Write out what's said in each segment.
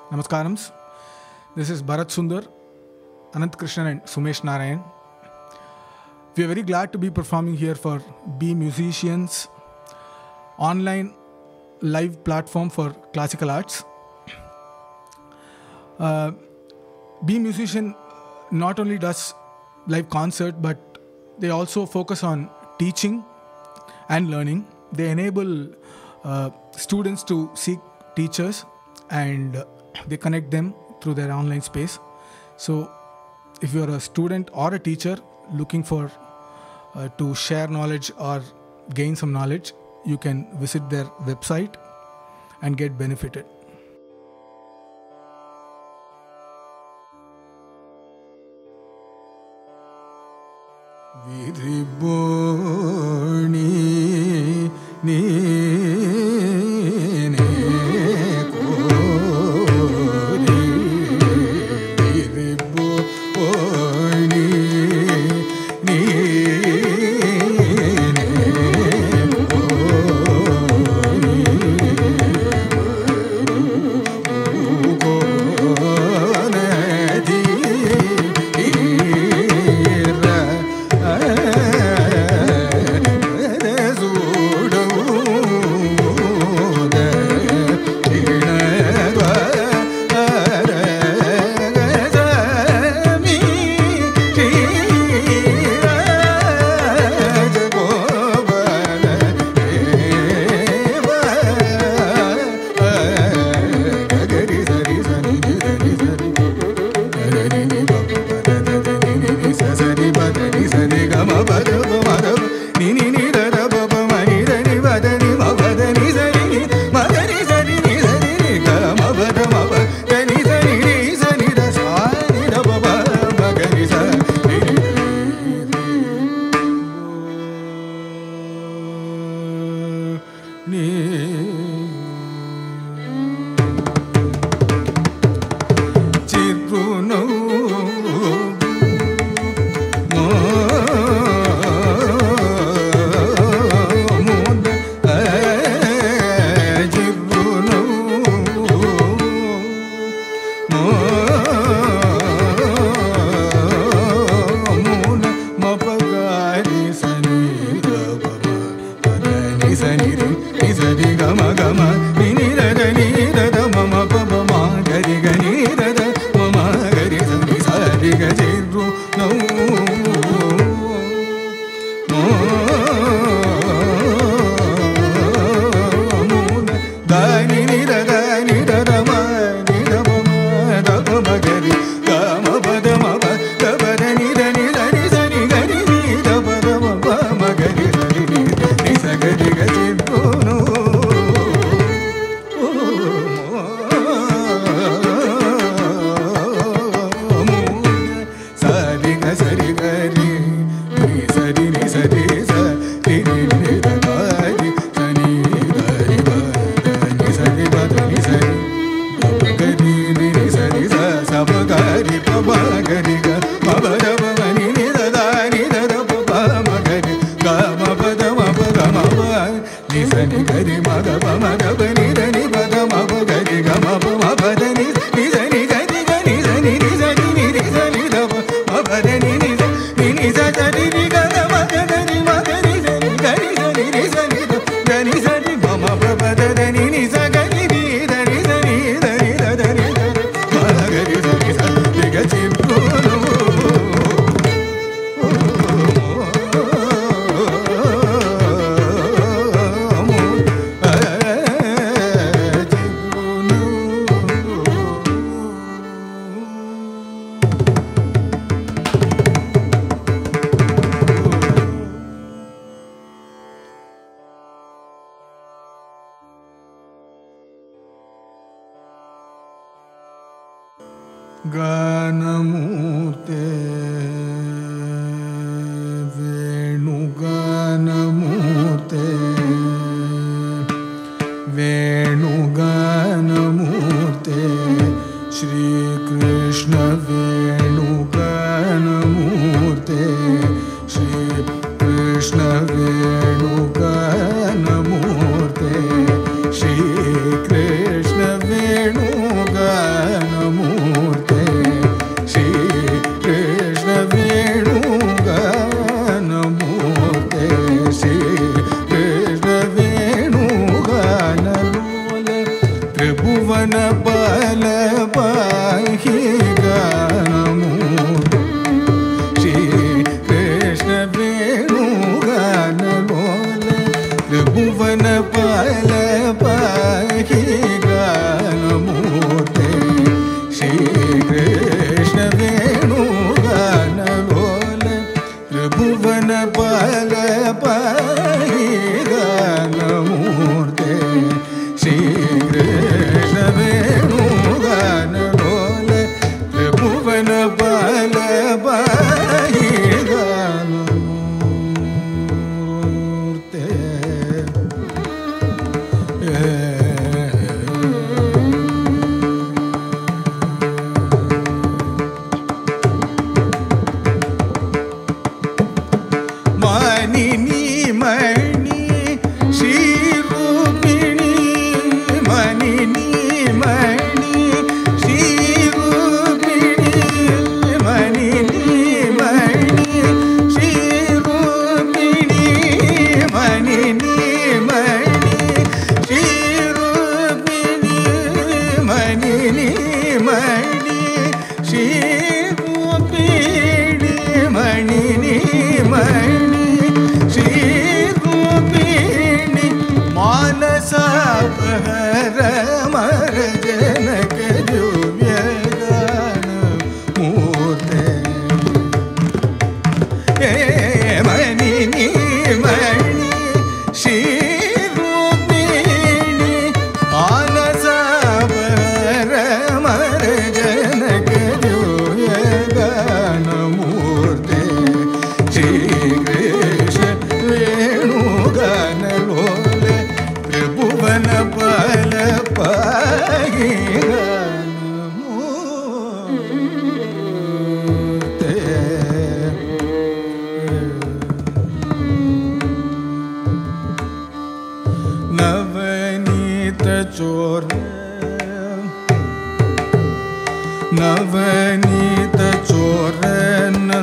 Namaskarams. This is Bharat Sundar, Anant Krishnan and Sumesh Narayan. We are very glad to be performing here for Be Musicians, online live platform for classical arts. Be Musician not only does live concert, but they also focus on teaching and learning. They enable students to seek teachers and they connect them through their online space. So if you're a student or a teacher looking for to share knowledge or gain some knowledge, you can visit their website and get benefited. Viriboni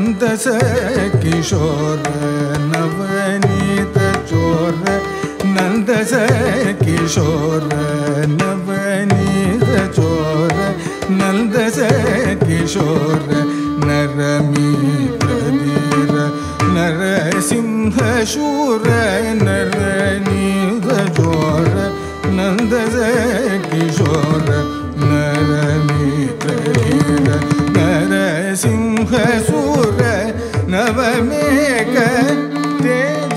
नंद से किशोर नवनीत चोर नंद से किशोर नवनीत चोर नंद से किशोर नरमित्र धीर नरसिंह शूर नरनीत चोर नंद से किशोर नरमित्र धीर नरसिंह शूर नवमेघ तेज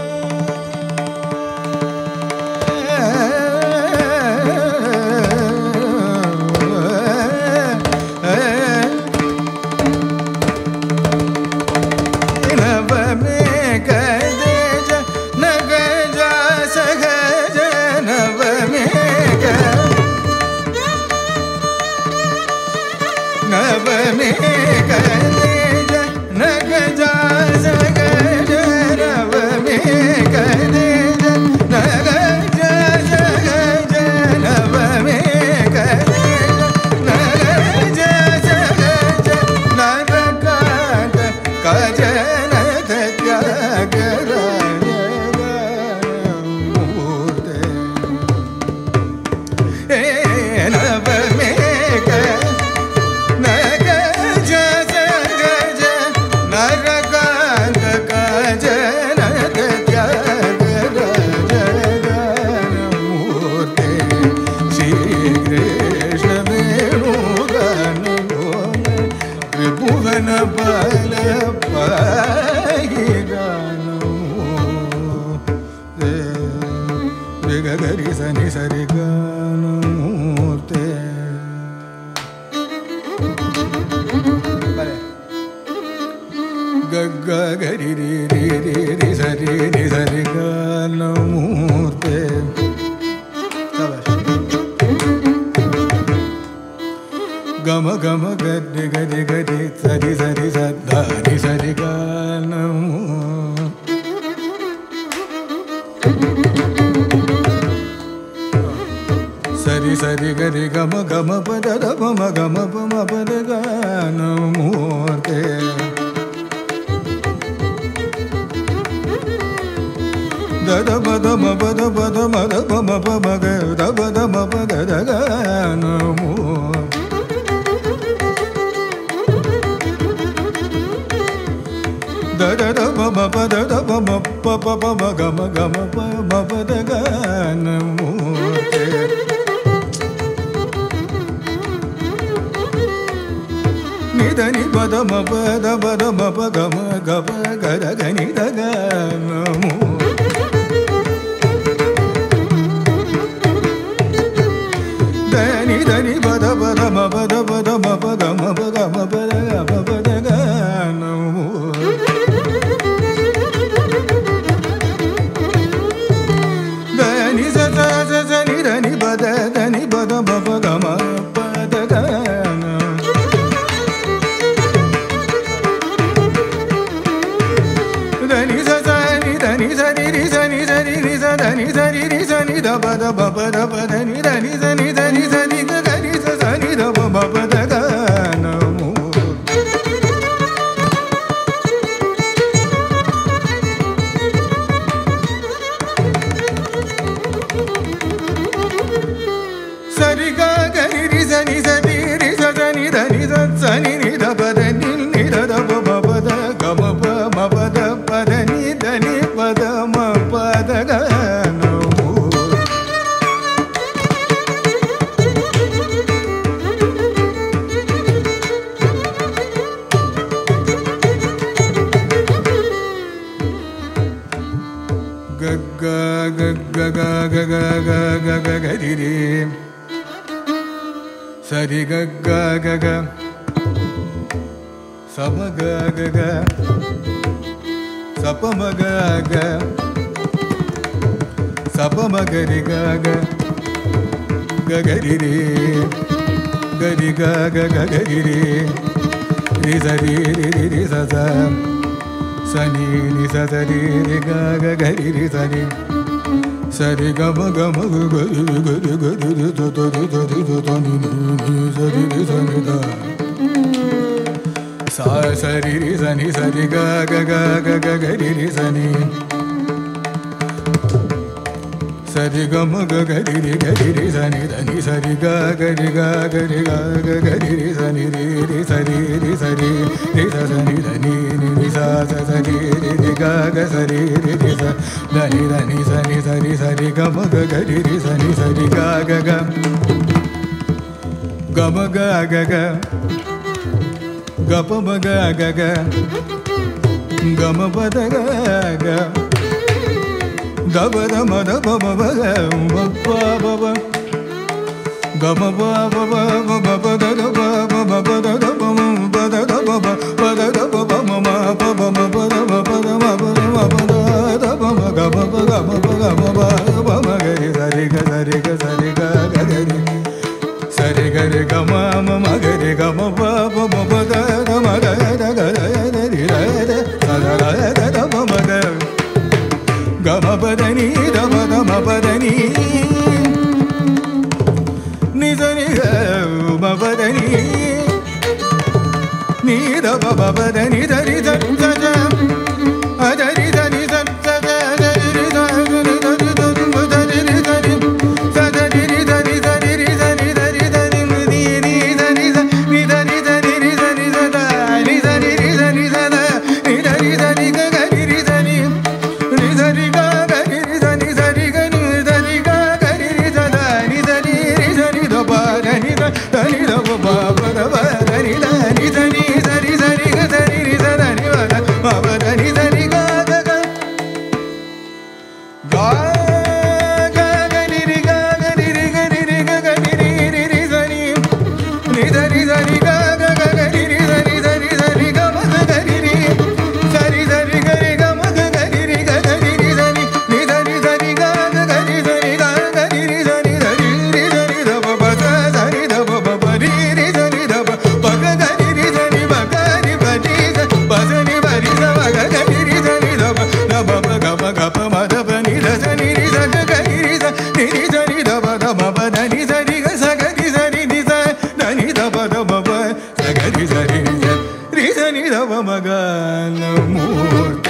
गम गम गरि गरि गरि सरि सरि सरि सरि गा नमो सरि सरि गरि गम गम पद गम गम पम पद गा नमो ते दद पद म पद पद मद पम पम ग दब दम पद गा नमो द द द प प प द द प म प प प म ग म ग म प म प द ग नमो ते नि द नि प द म प द प द म प ग म ग प ग द ग नि द ग नमो द नि प द प द म प द प द म प ग म प ग म प द ग म प द ग नमो नि बद नि बद म प ग म प द ग द नि स स नि द नि स नि रि स नि स रि रि स द नि स रि रि स नि द प द प प द प द नि द नि स नि द नि स नि ग ग नि स स नि द प प प द ग नमो सरि ग ग नि रि स नि स नि रि स द नि द नि स स नि नि द प द नि नि द द प प प द ग म प म प द प द नि द नि प द म प द ग नमो ग ग ग ग ग ग ग ग ग ग रि रि सरि ग ग ग ग स म ग ग ग स प म ग ग स प म ग रि ग ग ग ग रि रि ग रि ग ग ग ग रि रि रि स रि रि रि रि स स स नि नि स स रि रि ग ग ग रि रि स रि सरि ग म ग म ग ग रि ग रि ग रि रि स स रि स रि स स नि नि नि स रि रि स नि द स sa sa ri ri sa ni sa ri ga ga ga ga ga ga ri ri sa ni sa ri ga ma ga ga ri sa ni da ni sa ri ga ga ri ga ga ri ga ga ga ri sa ni ri sa ri sa sa ni da ni ni sa sa ri ga ga sa ri sa da ni sa ri ga ma ga ga ri sa ni sa ri ga ga ga ga ma ga ga ga ga pa ma ga ga ga ga ma pa da ga ga da ba da ma da ba ba ba ga ba ba ba ga ma ba ba ba ba ba da da ba ba ba ba da da ba ma ba da da ba ba ba da da ba ba ma ma ba ba ma ba da ba ba da ma ba da ma ba da da ba ma ga ba ba ga ma ba ga ma ba ba ma ga ri sa ri ga sa ri ga sa ri ga ga ga ri sa ri ga ri ga ma ma ma ga ri ga ma ba ba ma ba da da ma ga da ga da ri da da sa da da da ba ma ga ga ma ba da ni da ba da ma ba da ni ni da ni ga ma ba da ni ni da ba ba ba da ni da ri da da da a da ri da ni da da da da ri da ri da ri da ri da ri da ri da da ri da ri da ri da ri da ri da ri ni ni da ri da ni da ri da ri da ri da da ni da ri da ri da da ni da ri da ri ga ga ri da ni ni da ri ga ga ri da ni da ri ga ni da ri ga ga ri da da ni da ri da ni da ba da ni da ni da ba ba da ba da ni da ni da ni da ri da ri ga da ri da da ni ba da ma ba da ni da ri ga ga ga ga ga ga ni ri ga ga ni ri ga ni ri ga ga ni ri da ni da ri ga ga ga ga ni ri da ri ga ma ga ga ri sa ri da ri ga ma ga ga ri ga ga ni da ni da ri ga ga ga ri da ri ga ga ni da ni da ri da ba ba da ri da ba ba ba ri da ni da ba ba ga ga ri da ni ba ga ri ba ni da ba da ni ba ri da ba ga ga ri da ni da ba ba ga pa ma da ba ni da ni da ga ga ri da ni da ba da ma ba da ni da ri ga sa ga ri da ni da ni da ba da ba ba sa ga ri da ni da ba ma ga na murte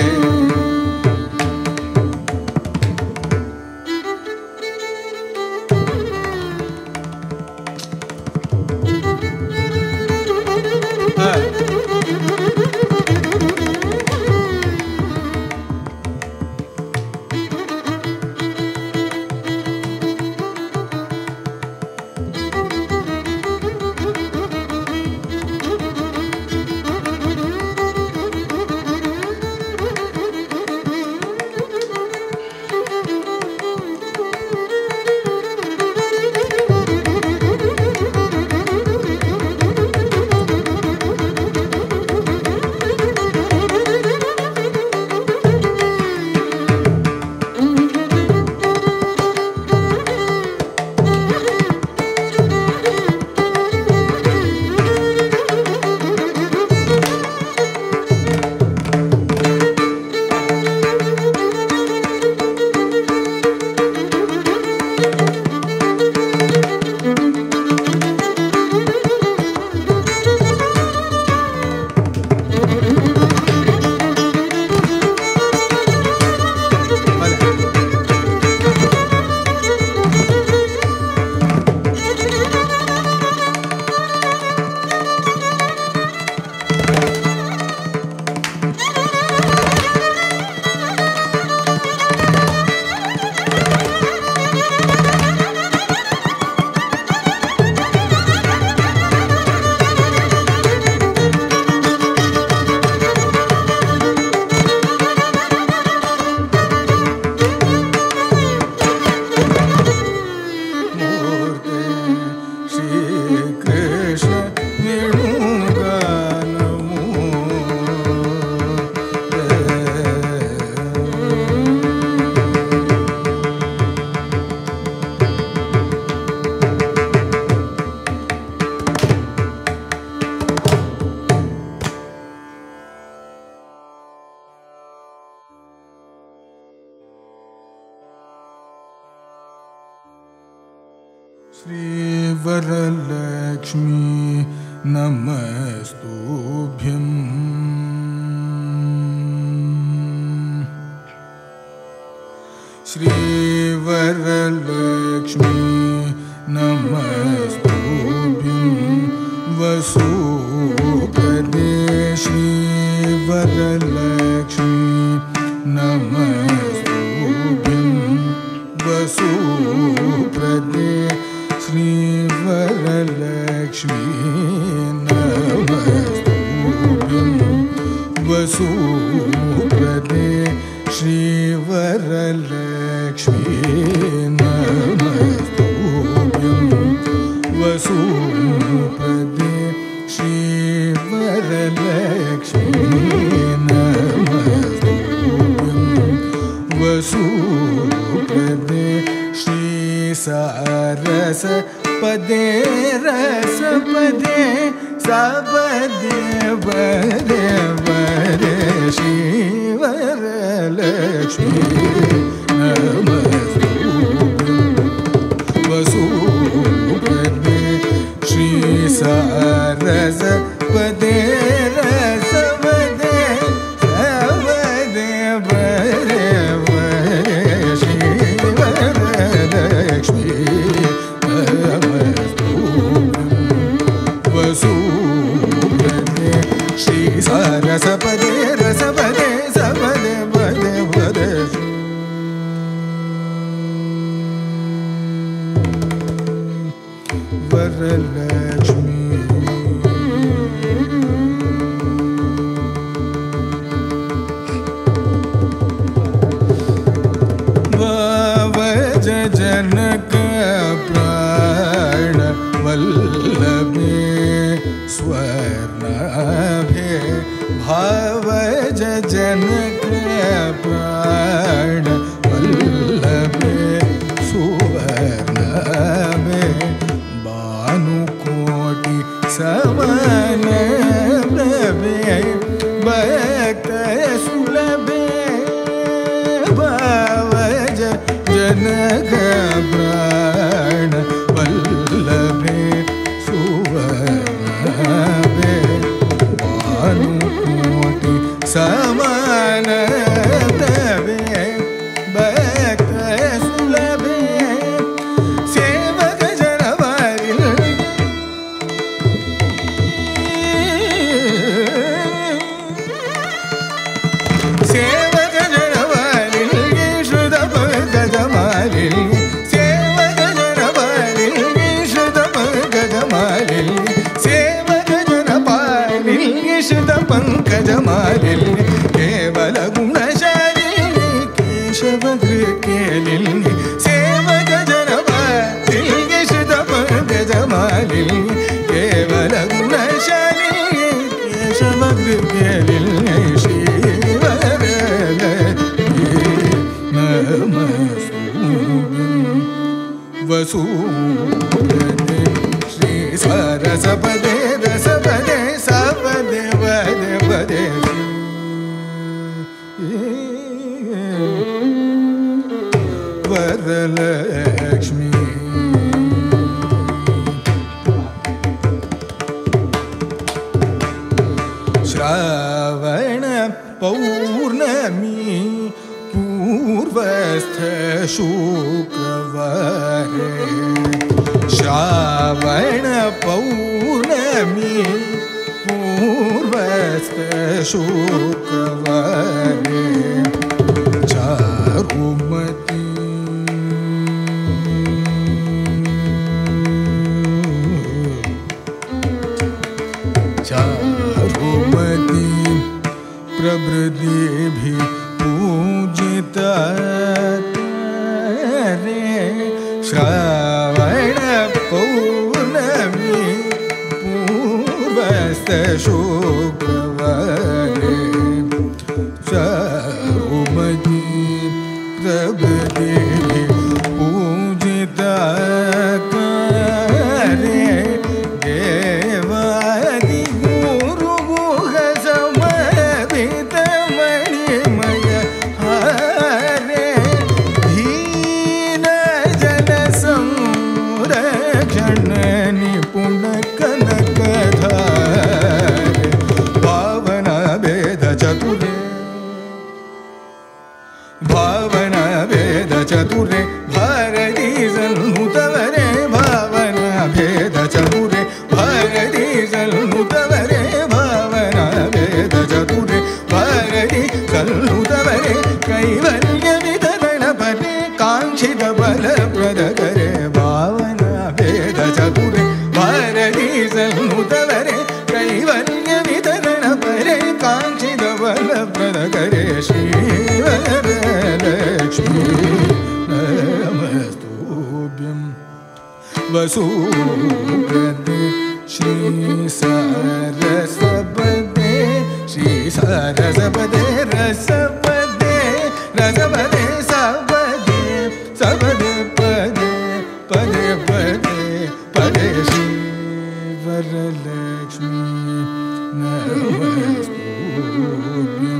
Shri Varalakshmi नमस्तुभ्यम् श्रीवरलक्ष्मी नमस्तुभ्यं वसुप्रदे श्रीवरलक्ष्मी नमस्तुभ्यं वसुप्रदे श्रीवरलक्ष्मी नमस्तुभ्यं वसुप्रदे श्रीवरलक्ष्मी नमस्तुभ्यं वसुप्रदे श्रीवरलक्ष्मी नमस्तुभ्यं वसुप्रदे श्रीसारसपदे रसपदे सपदे वदे वदे श्रीवरलक्ष्मी नमस्तुभ्यं वसुप्रदे श्रीसारसपदे रसपदे सपदे वदे वदे श्रीवरलक्ष्मी वसुप्रदे श्रीसारसपदे रसपदे सपदे वदे वदे वरलक्ष्मी भवज जनक प्राण वल्लभे स्वर्णाभे भवज जनक प्राण वल्लभे सुवर्णाभे भानुकोटि समान प्रभे भक्त सुलभे भवज जनक प्राण वल्लभे सुवर्णाभे भानुकोटि समान प्रभे भक्त सुलभे सेवक जनवरिल सेवक जनवरिल श्रुत पंकजमालिल सेवक जनवरिल श्रुत पंकजमालिल सेवक जनपालिल श्रुत पंकजमालिल केवल गुणशालिनी केशव कृकेलिल सेवक जनपालिल श्रुत पंकजमालिल केवल गुणशालिनी केशव कृकेलिल वसुप्रदे श्रीसारसपदे रसपदे सपदे वदे वदे वरलक्ष्मी श्रावण पौर्णमी पूर्वस्थ शुक्रवारे श्रावण पौर्णमी पूर्वस्थ शुक्रवारे चारुमती चारुमती प्रभृतिभिः पूजिता रे श्रावण पौर्णमी पूर्वस्थ शुक्रवारे चारुमती प्रभृतिभिः पूजिता रे देवादि गुरु गुह समर्पित मणिमय हरे दीन जन संरक्षण निपुण कनकधारे पावन भेद चतुरे भावन भेद चतुरे भारती सन्नुतवरे भावना भेद चतुरे भारती सन्नुतवरे भावना भेद चतुरे भारती सन्नुतवरे कैवल्य वितरण परे कांक्षित बल प्रद करे भावना भेद चतुरे भारती सन्नुतवरे कैवल्य वितरण परे कांक्षित बल प्रद करे श्री वरलक्ष्मी नमस्तुभ्यं वसुप्रदे श्री सरसपदे श्री सरसपदे रसपदे रसपदे सपदे सपदे पदे पदे पदे पदे श्री वरलक्ष्मी नमस्तुभ्यं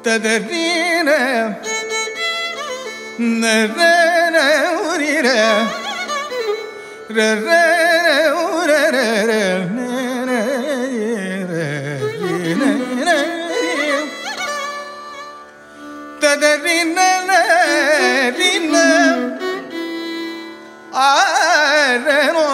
ததரீன நரன உரிர ரர உரர ததரீன ரீன ஆரனோ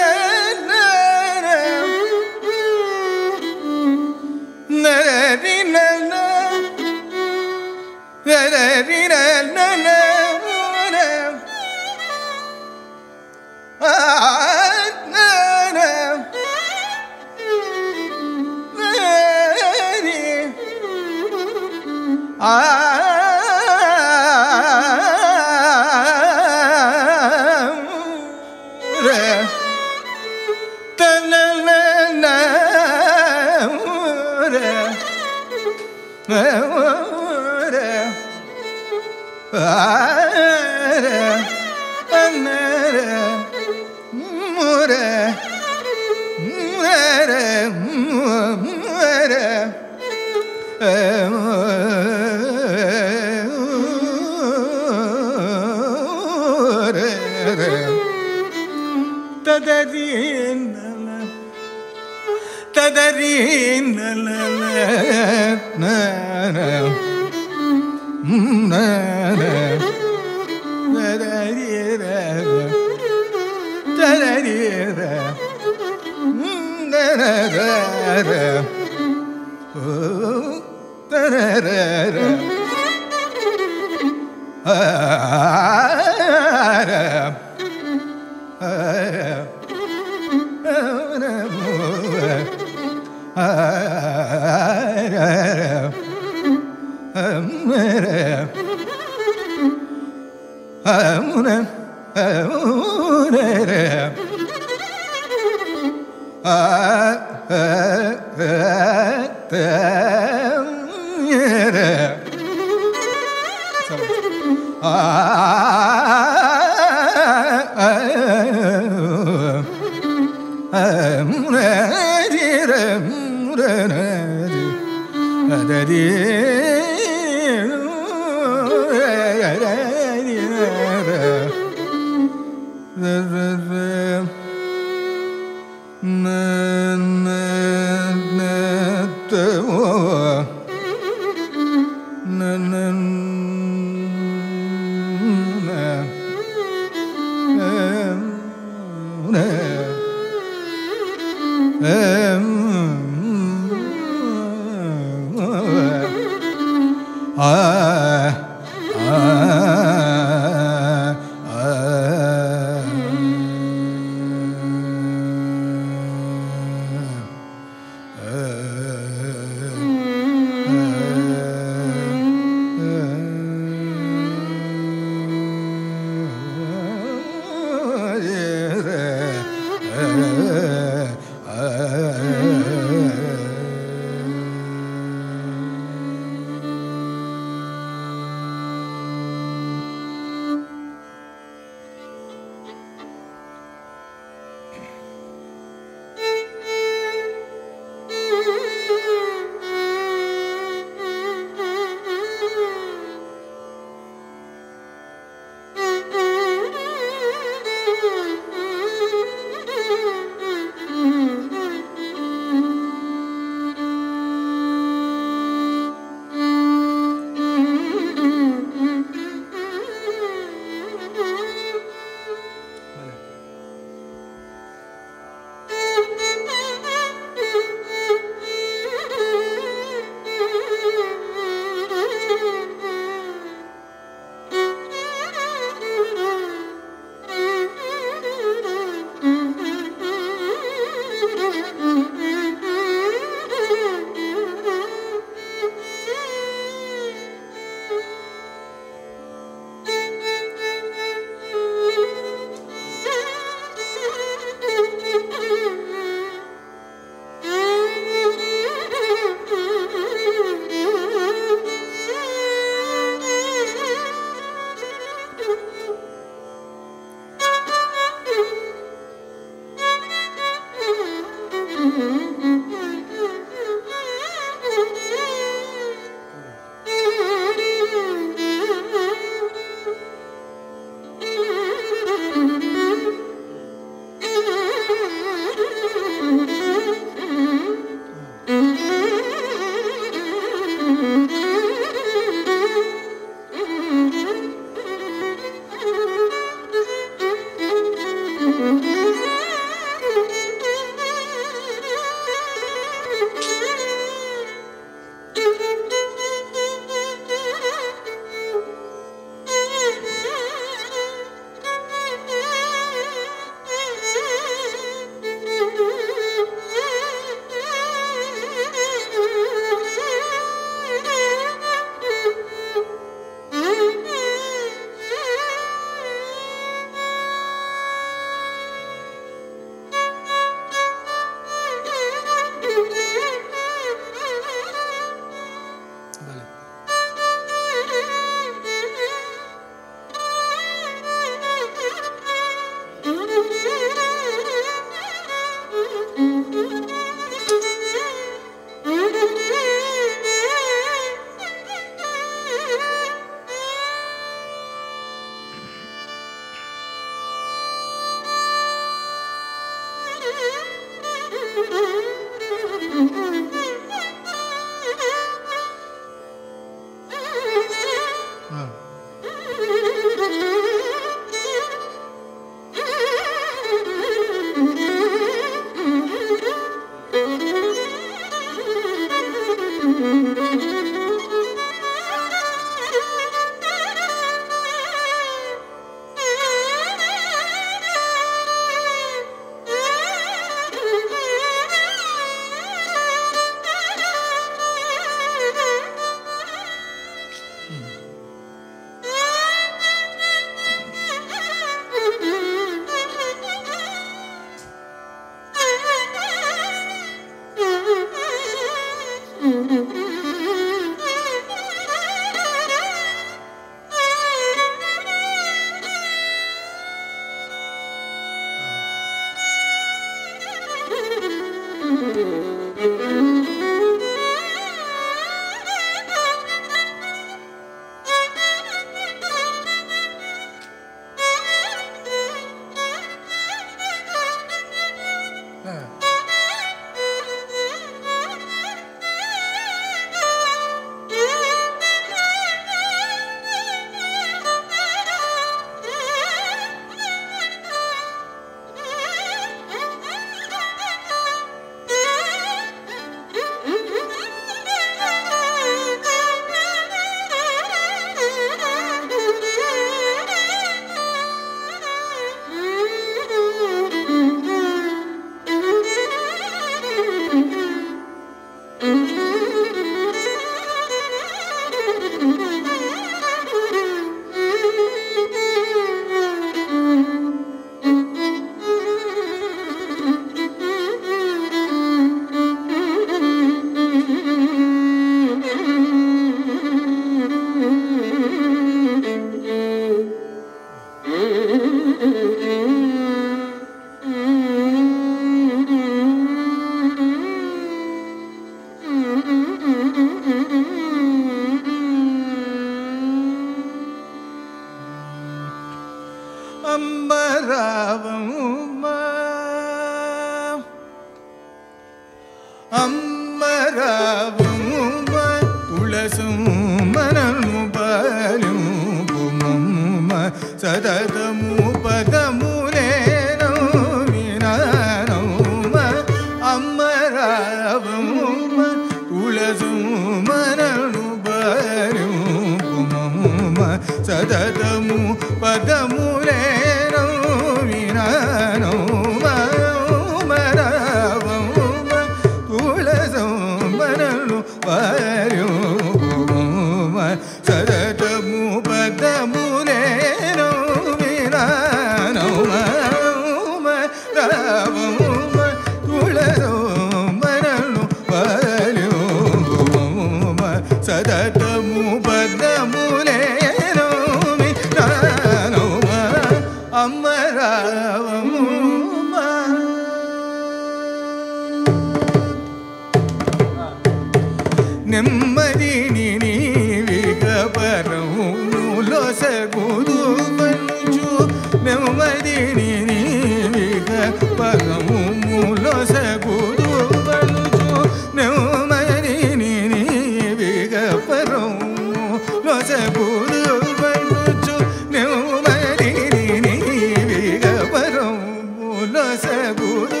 నెమ్మది నీవిగ పరములో సగుదు పంచు నెమ్మది నీవిగ పరములో సగుదు పంచు నెమ్మది నీవిగ పరములో సగుదు పంచు నెమ్మది నీవిగ పరములో సగుదు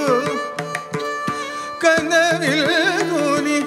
కనవిల్ గుని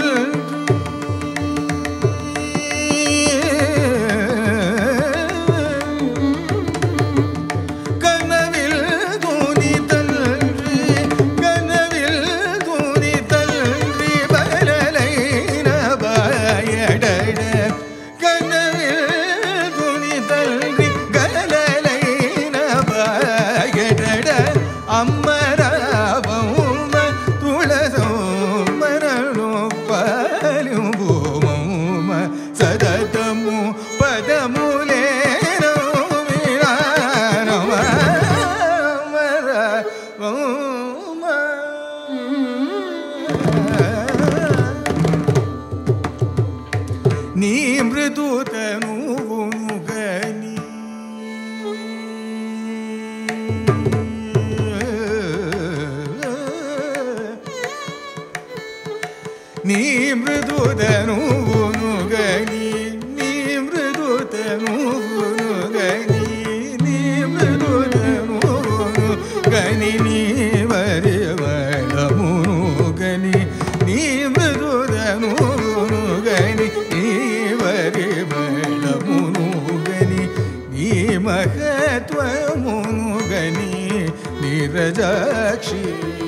నీరజాక్షి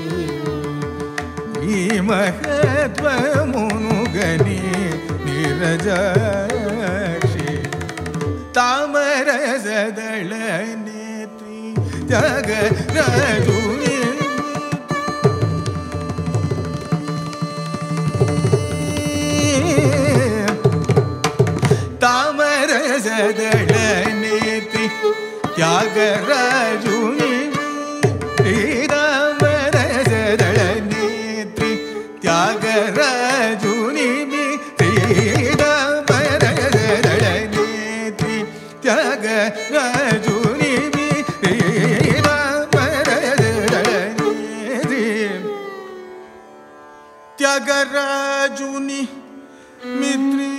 ఈ మహత్వమునుగని Neerajakshi తామరసదళ నేత్రి త్యాగరాజుని తామరసదళ నేత్రి త్యాగరాజుని శ్రీరామరసదళ నేత్రి త్యాగరాజుని శ్రీరామరసదళ నేత్రి త్యాగరాజుని శ్రీరామరసదళ నేత్రి త్యాగరాజుని మిత్రి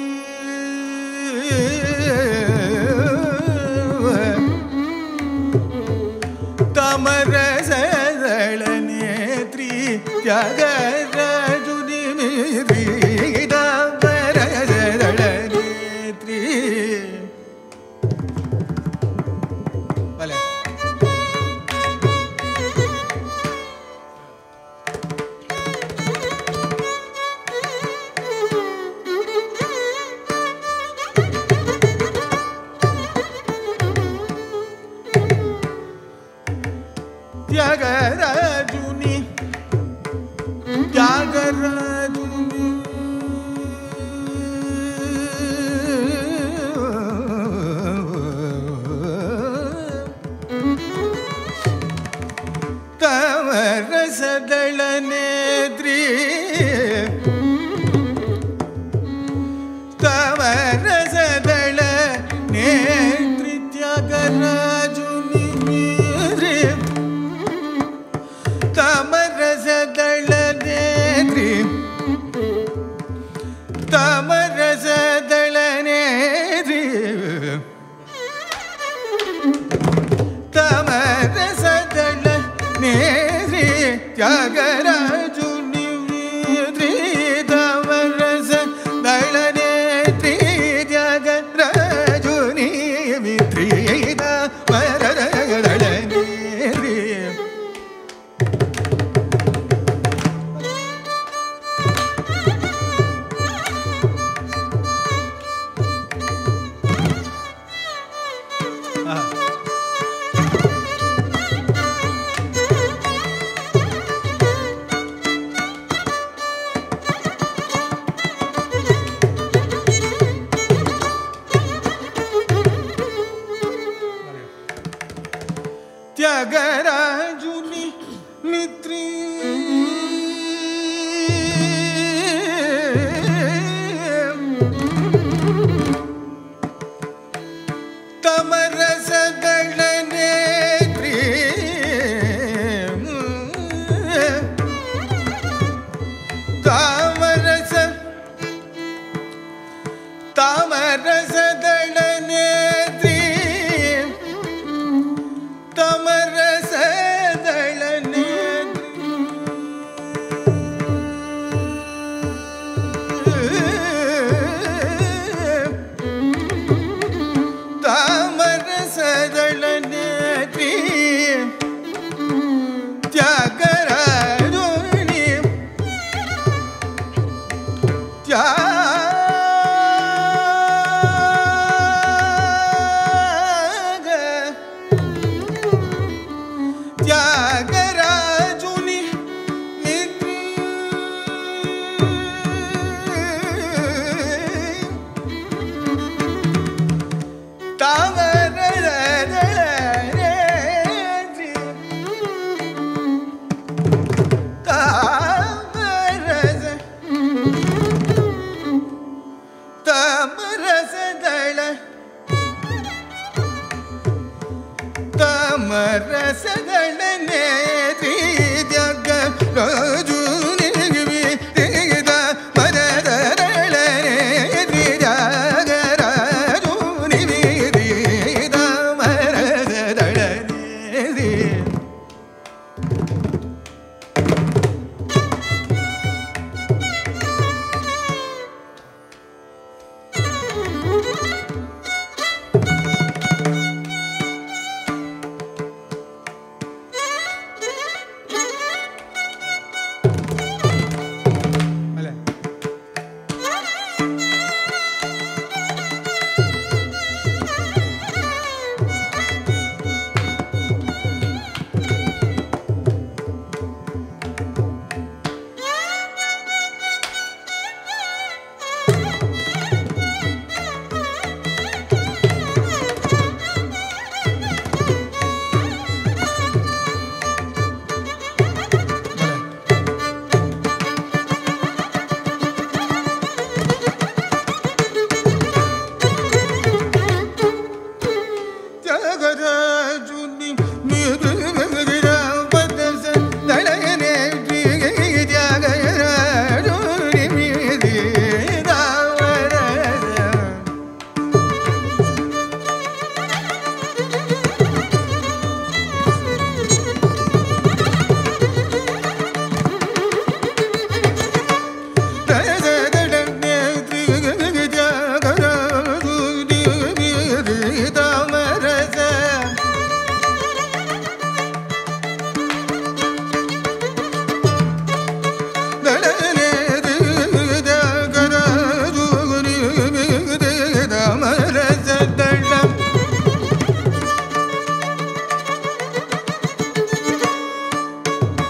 తామరసదళ నేత్రి త్యాగరాజుని మిత్రి తామరసదళ నేత్రి త్యాగరాజుని త్యాగరాజుని తామరసదళ నేత్రి తామరసదళ నేత్రి త్యాగరాజుని తామరసదళ నేత్రి తామరసదళ నేత్రి తామరసదళ నేత్రి త్యాగరాజుని మిత్రి తామరసదళ నేత్రి త్యాగరాజుని మిత్రి తామరసదళ నేత్రి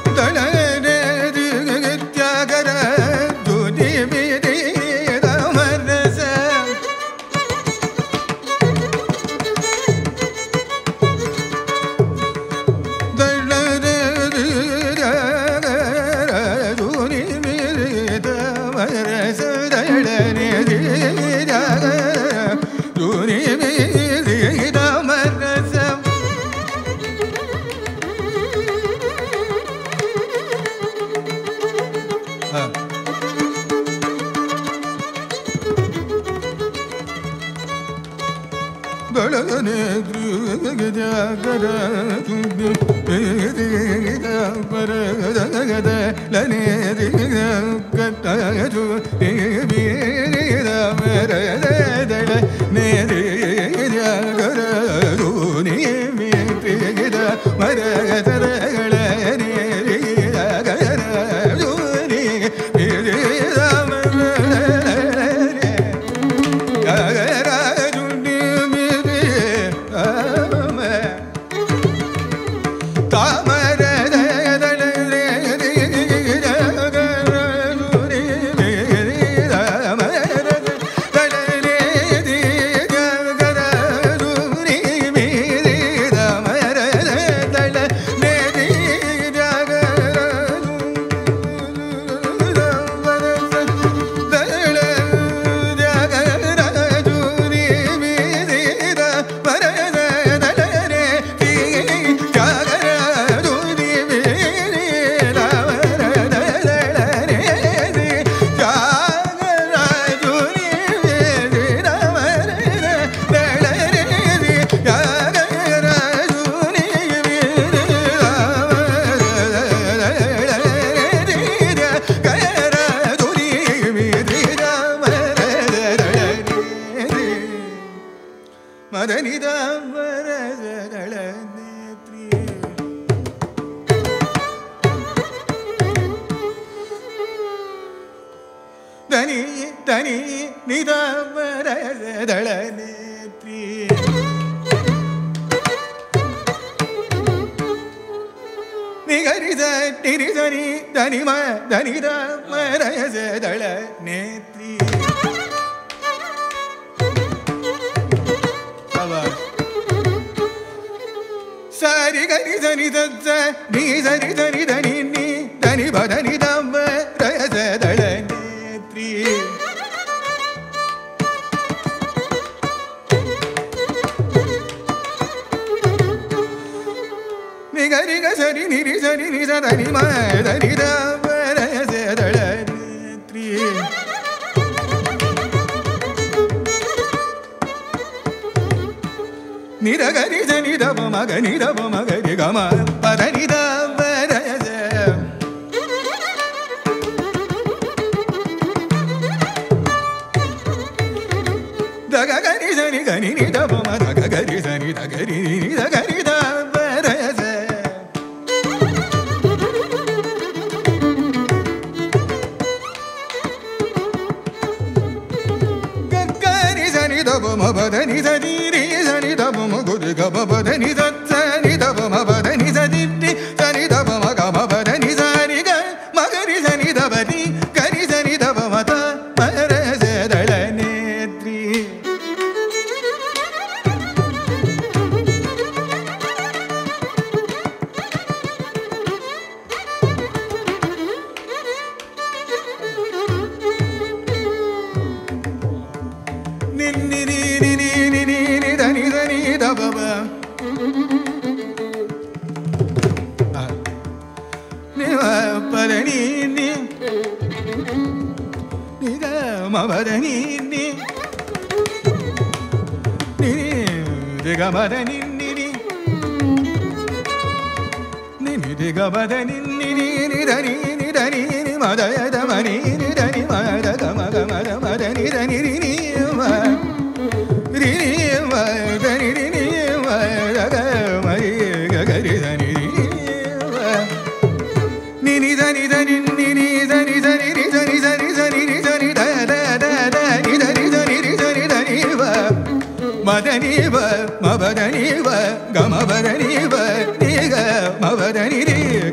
Madani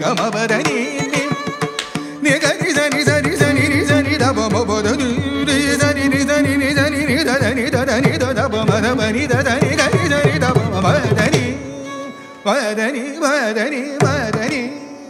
gama pada ni ni ga ni sa ni sa ni sa ni ni sa ni da ba ma ba da ni sa ni ni sa ni ni sa ni ni da da ni da da ni da da ba ma da ba ni da da ni ga ni sa ni da ba ma da ni ba da ni ba da ni ba da ni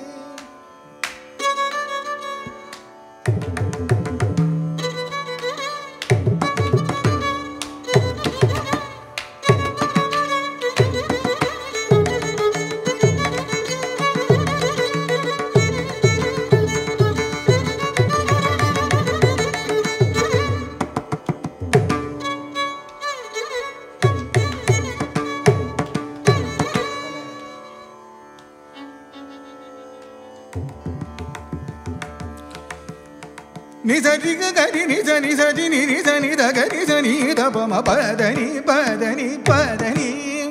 ni sa ni ga ni ni sa ni sa ni ni sa ni da ga ni sa ni da pa ma pa da ni pa da ni pa da ni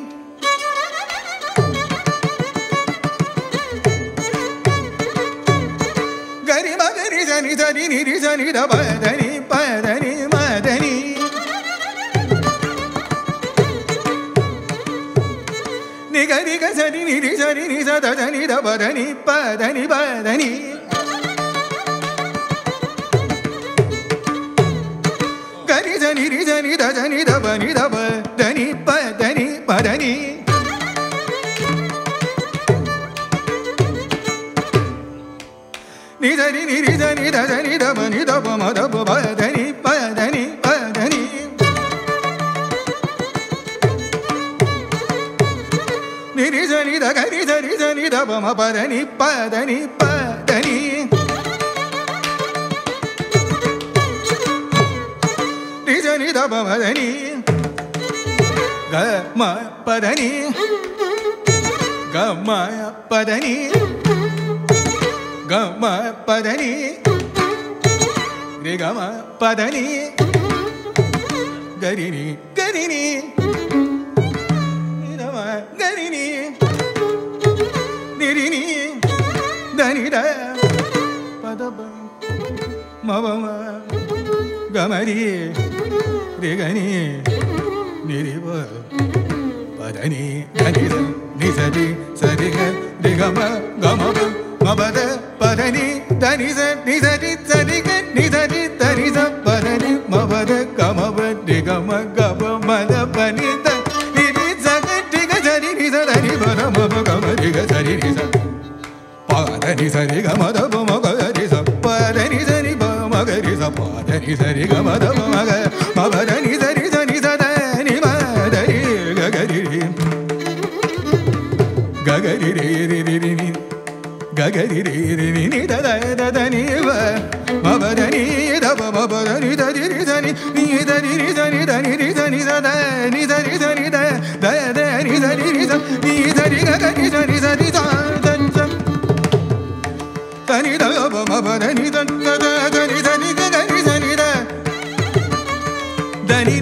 ga ni ma ga ni sa ni sa ni da pa da ni pa da ni ma da ni ni ga sa ni sa da da ni da pa da ni pa da ni pa da ni ni da da ni da ba ni da ba da ni pa da ni pa da ni ni da ni da da ni da ba ni da ba ma da ba da ni pa da ni pa da ni ni da ga ni da ba ma pa da ni pa da ni pa da ni ni da ba ma da ni ga ma pa da ni ga ma pa da ni ga ma pa da ni re ga ma pa da ni ga ri ni ni da ma ga ri ni ni da ni da pa da ba ma ba ma ga ma ri re ga ni re ba pa da ni ga ni sa ri ga re ga ma ba ma ba da pa da ni sa ri ga ni sa ri da ni sa pa da ni ma ba da ga ma ba re ga ma da pa ni da ni sa ga sa ri ni sa da ni ba da ma ba ga ma re ga sa ri ni sa pa da ni sa ri ga ma da ba ma ga ri sa pa da ni sa ni ba ma ga ri sa pa da ni sa ri ga ma da ba ma ga ma ba da ni sa ri sa da ni ma da ri ga ga ri ga ga ri ni ga ga ri ni da da ni ba ma ba da ni da ba ma ba da ni da ri sa ni da ri sa ni da ni sa ni sa da ni sa ri sa ni da ni sa ri sa ni da ri ga ga ni sa ni sa ni sa da ni da ba ma ba da ni da ni sa ni ga ga ni sa ni da da ni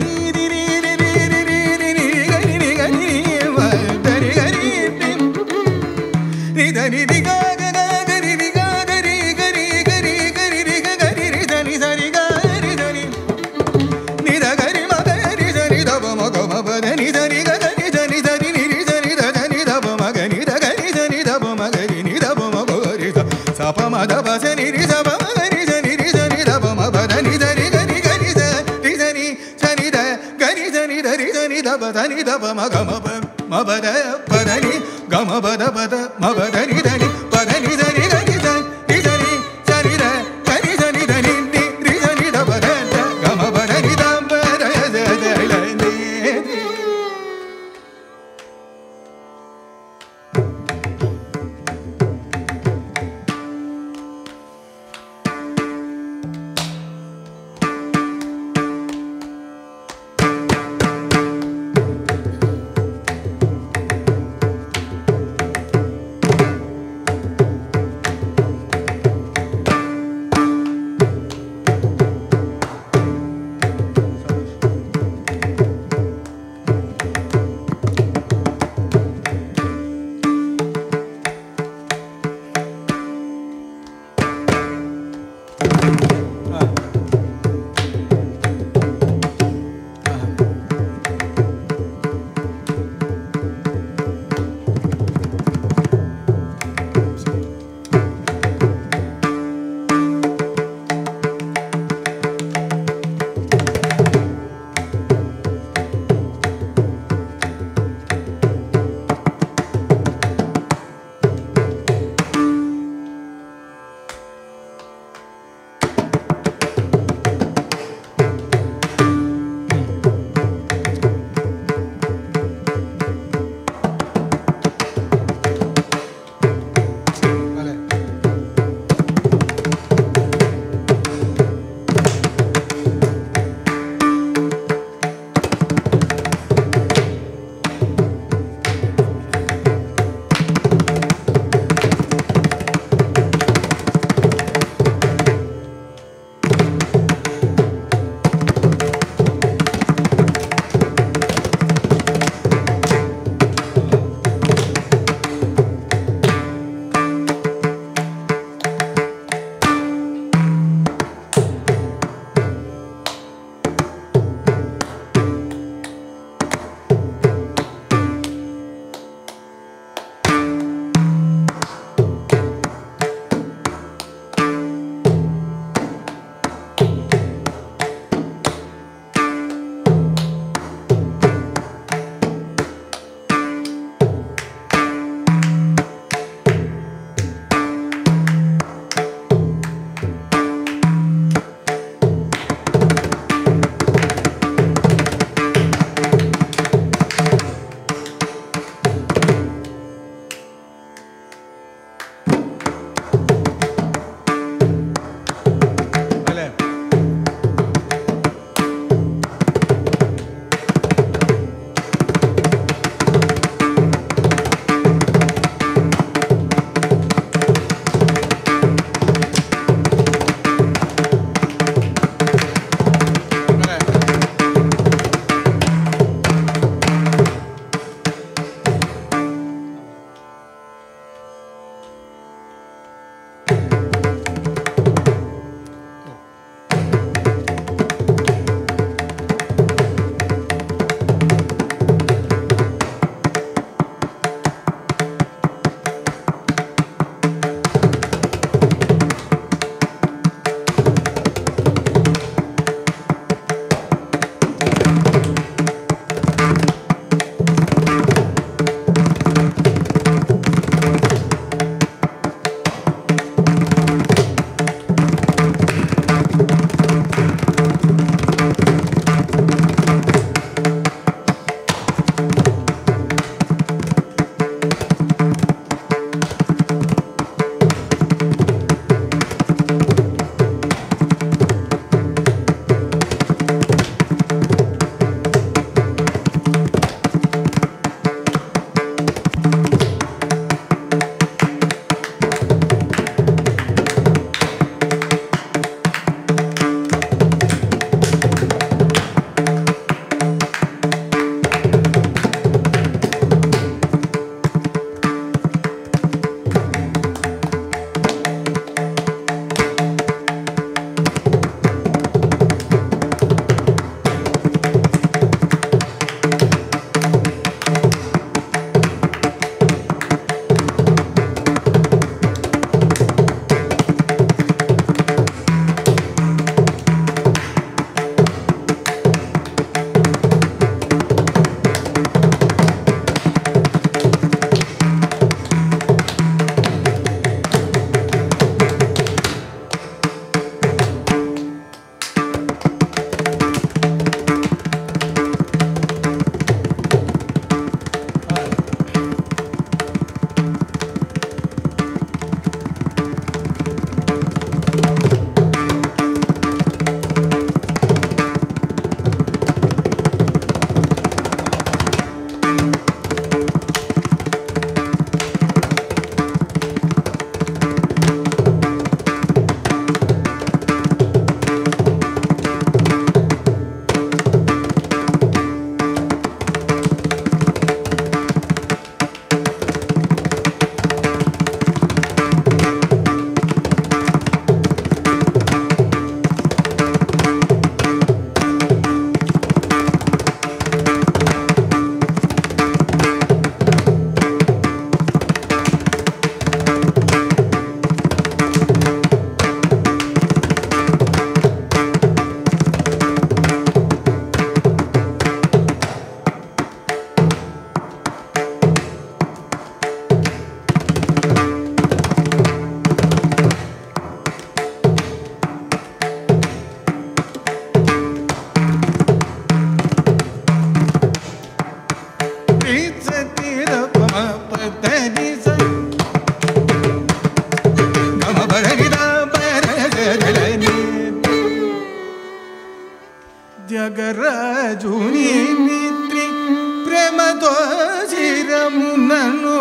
నాగరాజుని మిత్రి ప్రేమతో చిరము నన్ను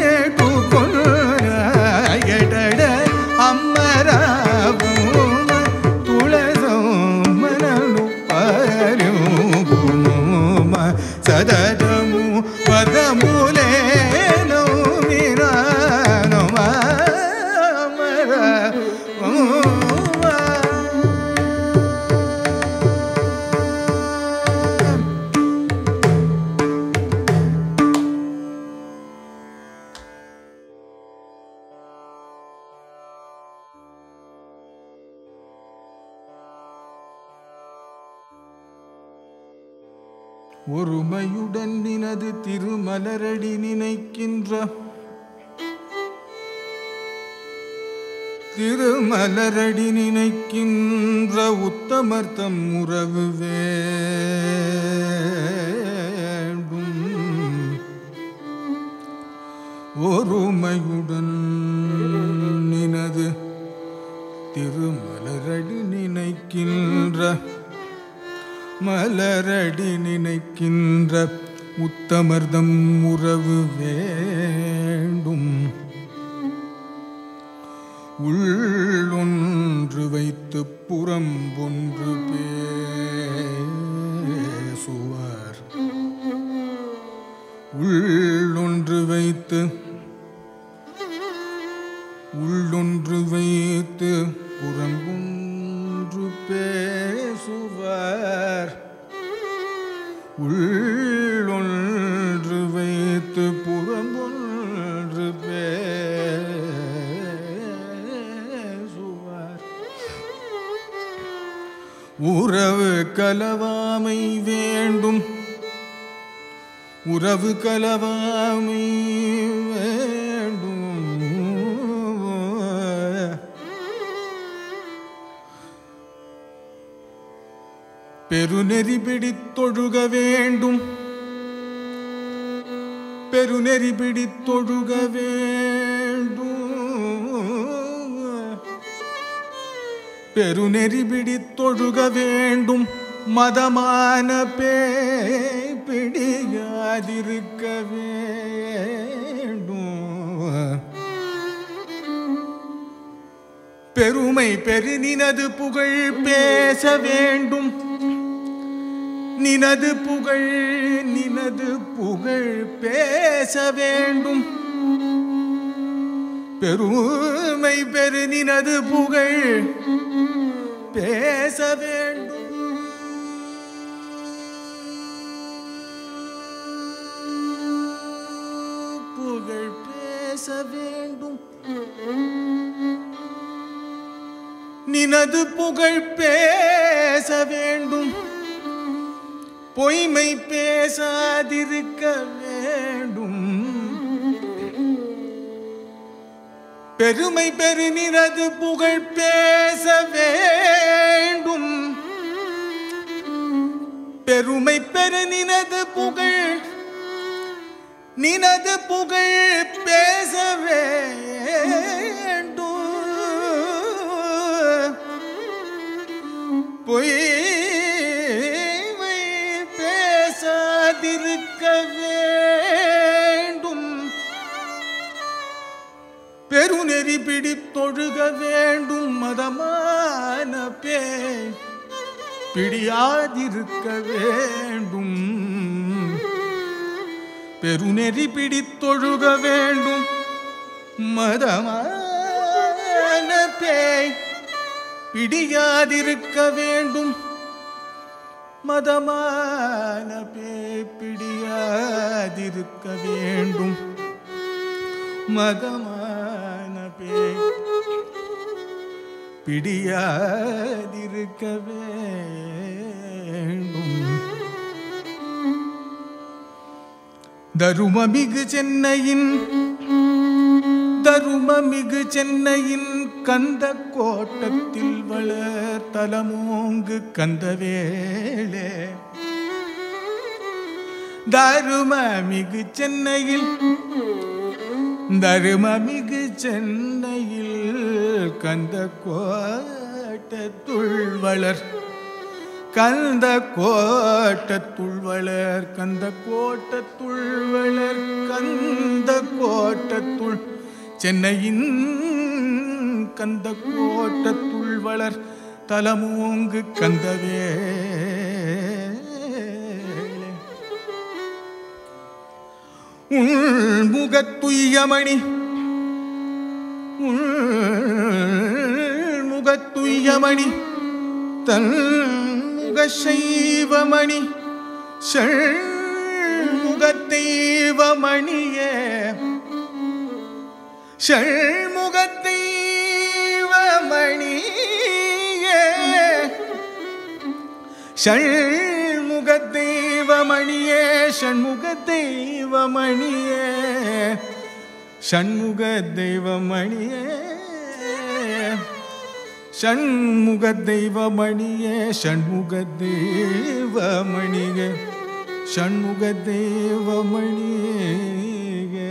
వేడుకొనగడ అమ్మరావు తుళసమ్మనను పరుగుమ సదము పదములే ஒருமையுடன் நினது திருமலரடி நினைக்கின்ற உத்தமர்த்தம் உறவு வேண்டும். ஒருமையுடன் நினது திருமலரடி நினைக்கின்ற உத்தமர்தம் உறவு வேண்டும். உள்ளொன்று வைத்து புறம்பொன்று பேசுவார். உள்ளொன்று வைத்து புறம்பொன்று பேசுவார். உள்ளொன்று வைத்து புறம்பொன்று பேசுவார். உறவு கலவாமை வேண்டும். உறவு கலவாமை வேண்டும். பெருநெறி பிடித்தொழுக வேண்டும். பெருநெறி பிடித்தொழுக வேண்டும். பெருநெறி பிடித்தொழுக வேண்டும். மதமான பிடியாதிருக்க வேண்டும். பெருமை பெருநினது புகழ் பேச வேண்டும். நினது புகழ் பேச வேண்டும். பெருமை பெருநினது புகழ் பேச வேண்டும். புகழ் பேச வேண்டும். நினது புகழ் பேச வேண்டும். பொய்மை பேசாதிருக்க வேண்டும். பெருமை பெருநினது புகழ் பேச வேண்டும். பெருமை பெருநினது புகழ் பேச வேண்டும். பொய்மை பேசாதிருக்க வேண்டும். பெருநெறி பிடித்தொழுக வேண்டும். மதமான பிடியாதிருக்க வேண்டும். பெருநெறி பிடித்தொழுக வேண்டும். மதமான பிடியாதிருக்க வேண்டும். மதமான பிடியாதிருக்க வேண்டும். மதமான பிடியாதிருக்க வேண்டும். தருமமிகு சென்னையின் கந்த கோட்டத்தில் வளர் தலமோங்கு கந்தவேளே. தருமமிகு சென்னையில் கந்த கோட்டத்துள் வளர் கந்த கோட்டத்துள் வளர் கந்த கோட்டத்துள் வளர் கந்த கோட்டத்துள் சென்னையின் கந்த கோட்டத்துள் வளர் தலமூங்கு கந்தவே உள்முகத்துய்யமணி உள்முகத்துய்யமணி தன்முகசைவமணி ஷண்முகத்தெய்வமணியே ஷண்முகத்தெய்வமணியே ஷண்முகத்தெய்வமணியே ஷண்முகத்தெய்வமணியே ஷண்முகத்தெய்வமணியே ஷண்முகத்தெய்வமணியே ஷண்முகத்தெய்வமணியே ஷண்முகத்தெய்வமணியே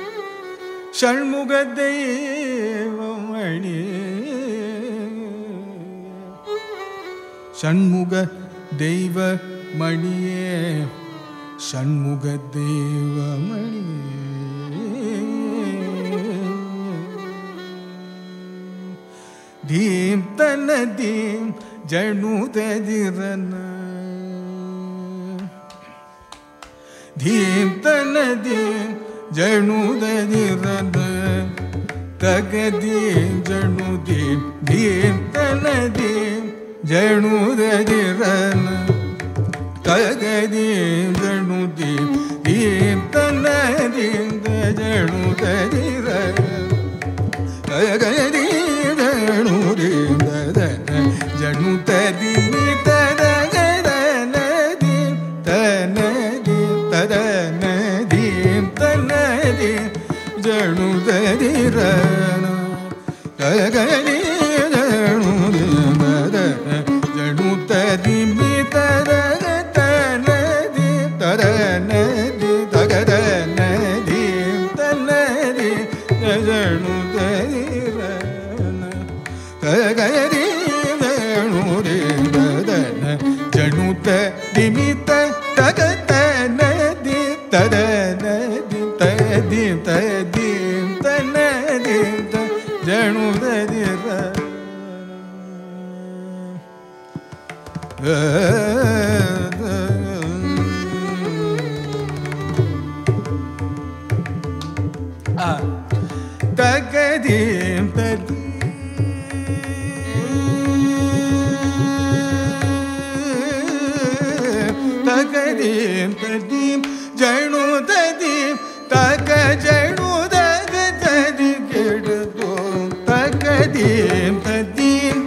ஷண்முகத்தெய்வமணியே ஷண்முக தெய்வமணியே ஷண்முகத்தெய்வமணியே தீம் தன தீம் ஜணுததிரன தீம் தன தீம் ஜணுததிரன தகதீம் ஜணுதீம் தீம் தன தீம் ஜணுததிரன தகதீம் ஜணுதீம் தீம் தன தீம் ஜணுததிரன தகதீம் ஜணுதீம் தன ஜணுததீம் ததகதனதீம் தனதீம் ததனதீம் தனதீம் ஜணுததிரன தகதீம் ஜணுதீம் தன ஜணுததீம் ததகதனதீம் ததனதீம் தகதனதீம் தனதீம் ஜணுததிரன தகதீம் ஜணுதீம் தன ஜணுததீம் தகதனதீம் ததனதீம் ததீம் ததீம் தனதீம் ஜணுததிரன தகதீம் தகதீம் ததீம் ஜணுததீம் தக ஜணுதகததி கெடுதோம் தகதீம் ததீம்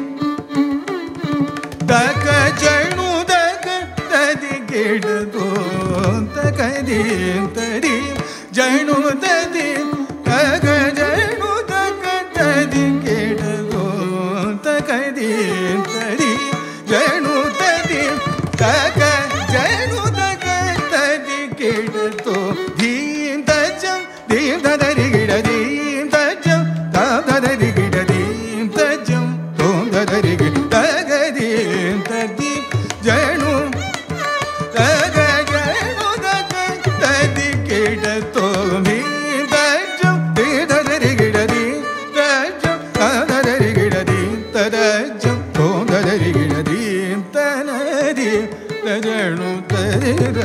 தக ஜணுதகததி கெடுதோம் தகதீம் ததீம் ஜணுததீம் தக ஜணுதகததி கெடுதோம் தகதீம் ததீம் ஜணுததீம் தக ஜணுதகததி கெடுதோம் தீம் தஜம் தீம் ததரி கிடதீம் தஜம் ததரி கிடதீம் தஜம் தோம் ததரி கிட தகதீம் ததீம் ஜணு தக ஜணுதகததி கெடுதோம் தீம் தஜம் தீம் ததரி கிடதீம் தஜம் ததரி கிடதீம் ததஜம் தோம் ததரி கிடதீம் தனதீம் தஜணு ததிர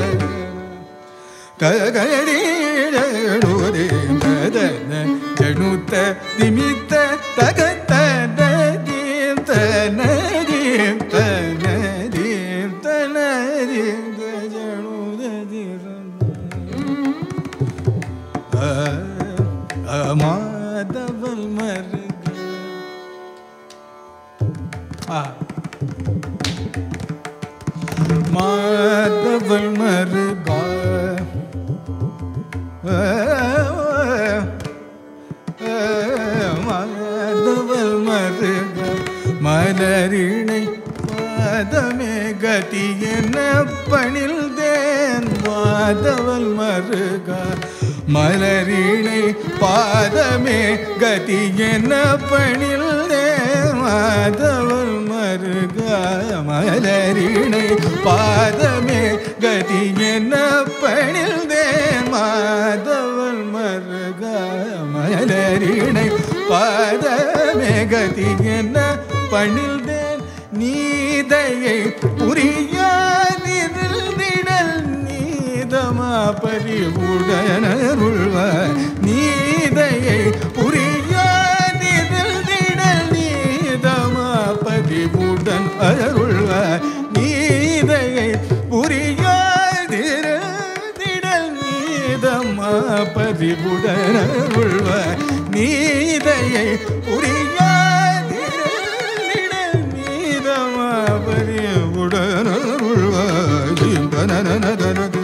தகதீம் ஜணுதீம் ததன ஜணுத திமித தகதனதீம் தனதீம் தனதீம் தனதீம் ஜணுததிரன மாதவல் மருக மாதவல் மருக மாதவல் மருக மலரிணை பாதமே கதி என்ன பணில்தேன் மாதவல் மருக மலரிணை பாதமே கதி என்ன பணில்தேன் மாதவல் மருக மருக மலரிணை பாதமே கதி என்ன பணிந்தேன் மாதவன் மருக மலரிணை பாதமே கதி என்ன பணிந்தேன் நீதையை புரியாதிருந்திடல் நீதமா பறிவுடனருள்வாய் நீதையை புரியாதிருந்திடல் நீதமா பறிவுடன் அருள்வாய் நீதையை புரியாதிருந்திடல் நீதமா பறிவுடன் அருள்வாய் நீதையை புரியாதிருந்திடல் நீதமா பறிவுடன் அருள்வாய் தனனனதனது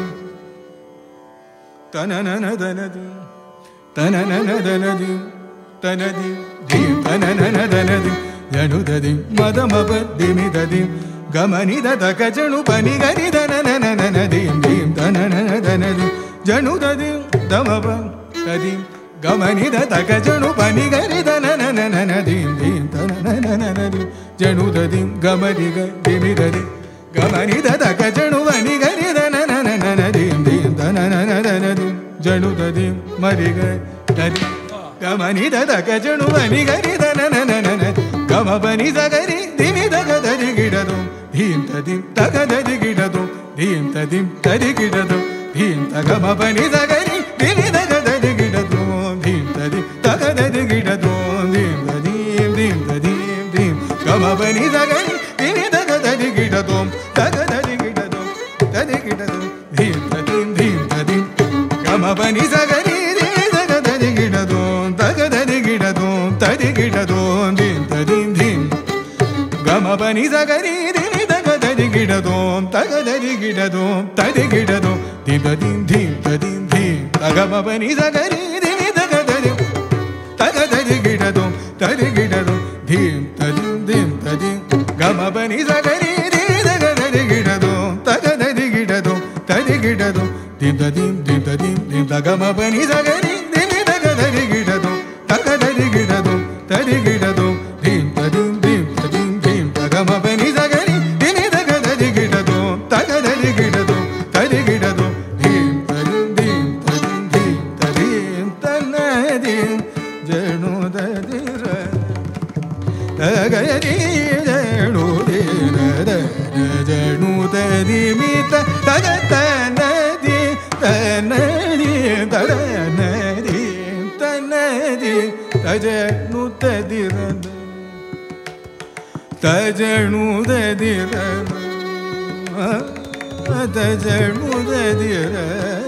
தனனனதனது தனனனதனது தனதி தீம் தனனனதனது ஜனுததி மதமபதிமிததி கமனிதத கஜனு பனிகரிதனனனனதீம் தீம் தனனனதனது ஜனுததி தமப ததீம் கமனிதத கஜனு பனிகரிதனனனனதீம் தீம் தனனனனது ஜனுததி கமரிக திமிததி கமனிதத கஜனு பனிகரிதனனனனதீம் தீம் தனனனனது ஜனுததி மரிக ததி கமனிதத கஜனு பனிகரிதனனனன கமபனி சகரி திமிதகதரி கிடதும் தீம் ததிம் தகதரி கிடதும் தீம் ததிம் தரி கிடதும் தீம் தகமபனி சகரி திமிதகதரி கிடதும் தீம் ததி தகதரி கிடதும் தீம் ததீம் தீம் ததீம் தீம் கமபனி சகரி திமிதகதரி கிடதும் தகதரி கிடதும் தரி கிடதும் தீம் ததீம் தீம் ததீம் கமபனி சகரி திமிதகதரி கிடதும் தகதரி கிடதும் தரி கிடதும் தீம் ததீம் தீம் கமபனி சகரி திமிதகதரி கிடதும் தகதரி கிடதும் தரி கிடதும் தீம் ததீம் தீம் ததீம் தீம் தகமபனி சகரி திமிதகதரி தகதரி கிடதும் தரி கிடதும் தீம் ததீம் தீம் ததீம் கமபனி சகரி திமிதகதரி கிடதும் தகதரி கிடதும் தரி கிடதும் தீம் ததீம் தீம் ததீம் தீம் தகமபனி சகரி திமிதகதரி கிடதும் தகதரி கிடதும் தரி கிடதும் தீம் ததீம் தீம் ததீம் தீம் தகமபனி சகரி திமிதகதரி கிடதும் தகதரி கிடதும் தரி கிடதும் தீம் ததீம் தீம் ததீம் தீம் ததீம் தன்னதீம் ஜனுததிர தகரி ஜனுதிர ஜனுததிமித தகதனதி தனதி தனதி தனதி தஜனுததிர தஜனுததிர தஜனுததிர